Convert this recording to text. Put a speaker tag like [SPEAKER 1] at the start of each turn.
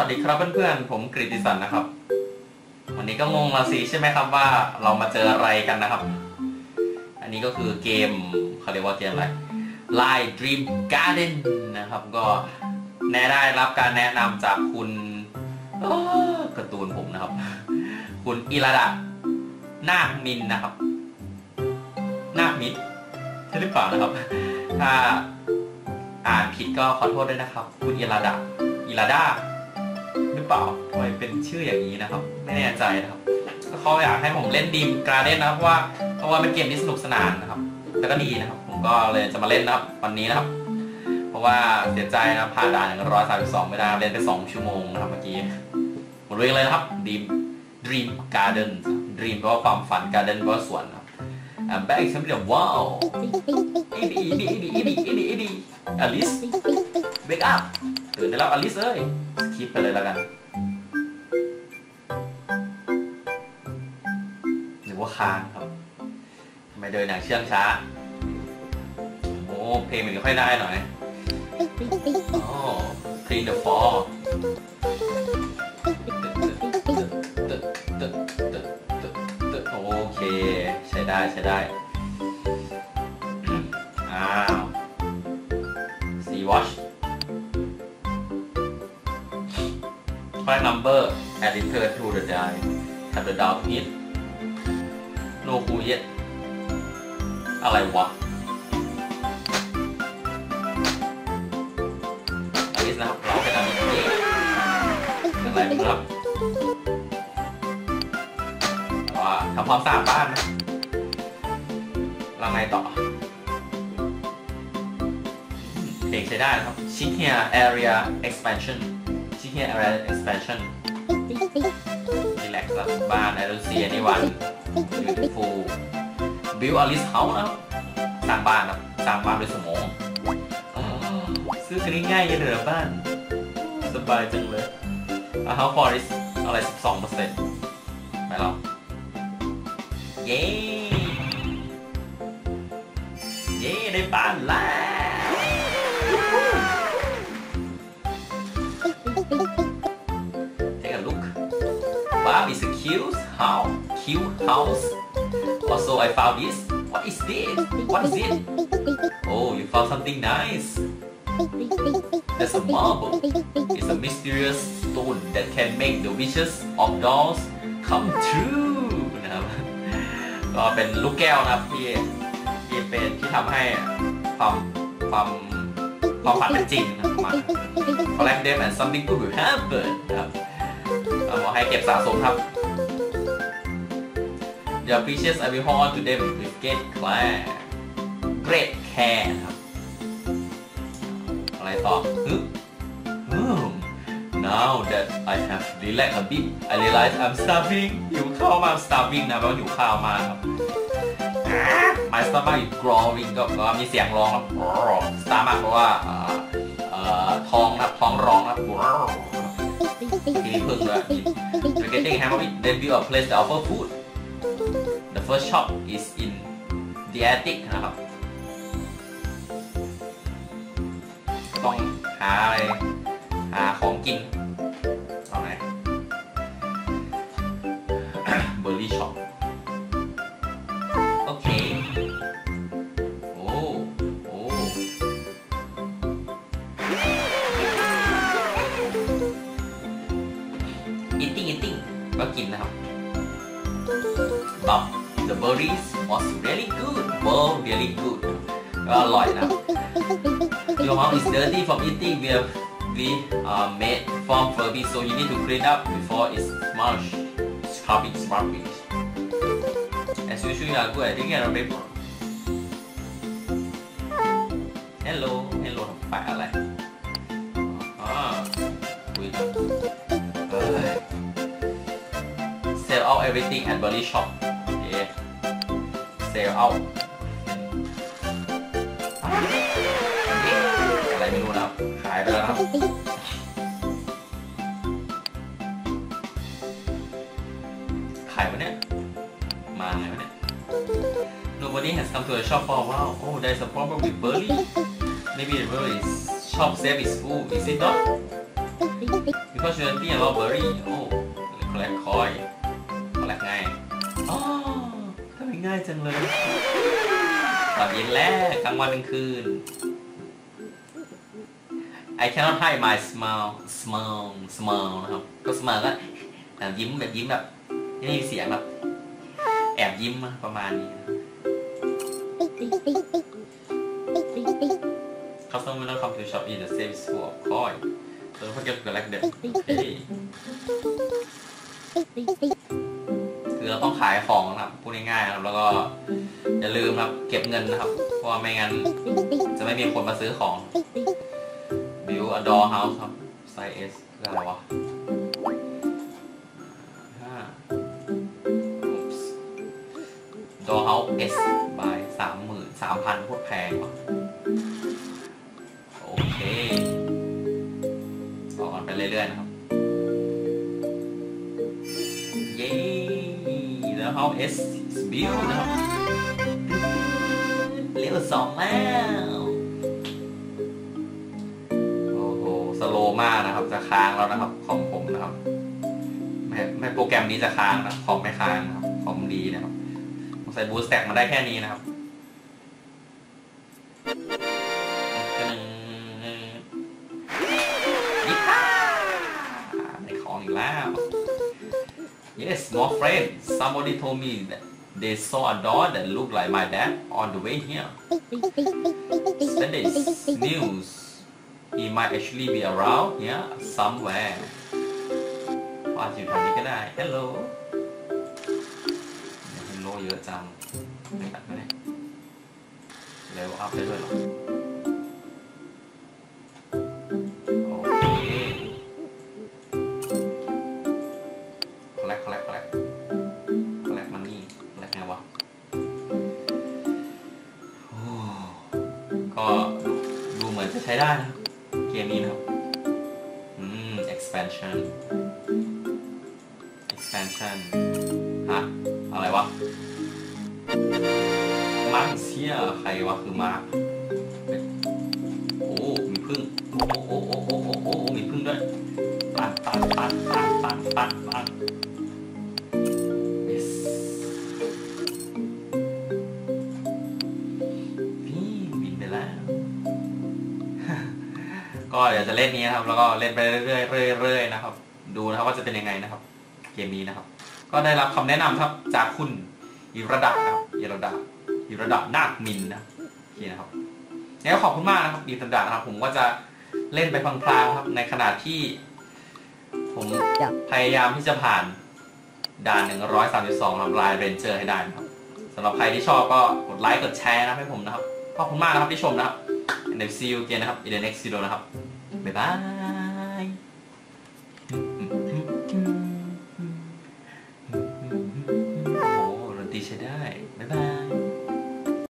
[SPEAKER 1] วัสดีครับเพื่อนๆผมกฤติสันนะครับวันนี้ก็งงละสิใช่ไหมครับว่าเรามาเจออะไรกันนะครับอันนี้ก็คือเกมเขาเรียกว่าเกมอะไร Line Dream Garden นะครับก็ได้รับการแนะนำจากคุณการ์ตูนผมนะครับคุณอิราดะนาคมินนะครับนาคมินใช่หรือเปล่านะครับถ้าอ่านผิดก็ขอโทษด้วยนะครับคุณอิราดาหรือเปล่าทำไมเป็นชื่ออย่างนี้นะครับไม่แน่ใจนะครับเขาอยากให้ผมเล่นดีมการ์เด้นนะครับเพราะว่าเป็นเกมที่สนุกสนานนะครับแล้วก็ดีนะครับผมก็เลยจะมาเล่นนะครับวันนี้นะครับเพราะว่าเสียใจนะผ่านด่าน132ไม่ได้เล่นไป2 ชั่วโมงนะครับเมื่อกี้หมดเรื่องเลยนะครับDream Garden Dream แปลว่าความฝัน Garden แปลว่าสวนครับI'm back ฉันเป็นว้าวอีดีอลิสเบรกอัพตื่นได้แล้วอลิสเอ้ยคลิปไปเลยแล้วกันหรือว่าค้างครับทำไมเดินอย่างเชื่องช้าโอ้เพลงมันไม่ค่อยได้หน่อยโอ้ Clean the Fall โอเคใช้ได้อ้าว See watch Collect number and return to the die Have the down hit No cool yet อะไรวะอลิสนะครับเราแค่ทำอย่างนี้อะไรไม่รู้ครับทำความสะอาดบ้านนะแล้วไงต่อเพลงใช้ได้ครับ Chikia Area Expansion Chikia Area Expansion Relax ครับบ้าน I don't see anyone Beautiful Build Alice House นะสร้างบ้านนะสร้างบ้านด้วยสมองซื้อกันง่ายๆเลยเหรอบ้านสบายจังเลย House Forest อะไร 12% ไปแล้วเย้ได้บ้านแล้ว Take a look Wow it's a cute house Also I found this What is it Oh you found something nice There's a marble It's a mysterious stone that can make the wishes of dolls come trueก็เป็นลูกแก้วนะครับที่เป็นที่ทำให้ความฝันเป็นจริงนะครับมา Collect them and something good will happen นะครับเราบอกให้เก็บสะสมครับ Your precious I will hold on to them with great care ครับอะไรต่อNow that I have relaxed a bit, I realize I'm starving. หิวข้าวมาก starving นะแปลว่าหิวข้าวมากครับ My stomach is growling ก็มีเสียงร้องครับ stomach เพราะว่าท้องนะครับท้องร้องนะครับกินพึ่งด้วย We're getting hammer it. Then build a place to offer food. The first shop is in the attic นะครับต้องหาอะไรหาของกินเอาไหน เบอร์รี่ช็อปโอเคโอ้eating ก็กินนะครับ But the berries was really good really good ก็อร่อยนะ Your mouth is dirty from eating we made from Furby so you need to clean up before it's smush scrubbing as usual you are good at taking care of paper hello แปะอะไรคุยกันsell out everything at Burley shop yeah sell out อะไรไม่รู้นะครับขายไปแล้วครับขายวะเนี่ยมาไงวะเนี่ย Nobody has come to the shop for a while Oh there's a problem with Burley Maybe the Burley shop safe is full Is it not because you are a berry โอ้ collect coin collect ง่ายอ๋อทำไมง่ายจังเลยตอนเย็นแล้วกลางวันกลางคืน I cannot hide my smile นะครับก็ smile ก็ยิ้มแบบไม่มีเสียงแบบแอบยิ้มประมาณนี้ Customer will not come to shop in the same store of coin so don't forget to collect them คือเราต้องขายของนะครับพูดง่ายๆนะครับแล้วก็อย่าลืมครับเก็บเงินนะครับเพราะว่าไม่งั้นจะไม่มีคนมาซื้อของ Build a doll house ครับ size S คืออะไรวะdoll house S by 33,000พูดแพงว่ะโอเคต่อกันไปเรื่อยๆนะครับเย้ doll house S build นะครับเลเวล2แล้วโอ้โหสโลว์มากนะครับจะค้างแล้วนะครับคอมผมนะครับไม่โปรแกรมนี้จะค้างนะคอมไม่ค้างนะครับคอมดีนะครับใส่บูสต์แต็กมาได้แค่นี้นะครับได้ของอีกแล้ว Yes small friend somebody told me that they saw a dog that looked like my dad on the way here Sunday news he might actually be around here somewhere อาจจะอยู่แถวนี้ก็ได้ Hello Hello เยอะจังไม่ตัดไม่ได้เร็วอัพได้ด้วยหรอโอเค collectมันนี่ collect ไงวะก็ดูเหมือนจะใช้ได้นะครับเกมนี้นะครับexpansion ฮะอะไรวะมาร์คเซียใครวะคือมาร์คโอ้มีพึ่งโอ้มีพึ่งด้วยปังyes บินไปแล้ว ก็เดี๋ยวจะเล่นนี้นะครับแล้วก็เล่นไปเรื่อยๆนะครับดูนะครับว่าจะเป็นยังไงนะครับเกมนี้นะครับก็ได้รับคำแนะนำครับจากคุณอิรดานะครับอิรดานาคมินนะนี่นะครับแล้วขอบคุณมากนะครับอิรดานะครับผมก็จะเล่นไปพลางๆครับในขณะที่ผมพยายามที่จะผ่านด่าน132ครับลายเรนเจอร์ให้ได้นะครับสำหรับใครที่ชอบก็กดไลค์กดแชร์นะให้ผมนะครับขอบคุณมากนะครับที่ชมนะครับand see you again นะครับ in the next video นะครับบ๊ายบาย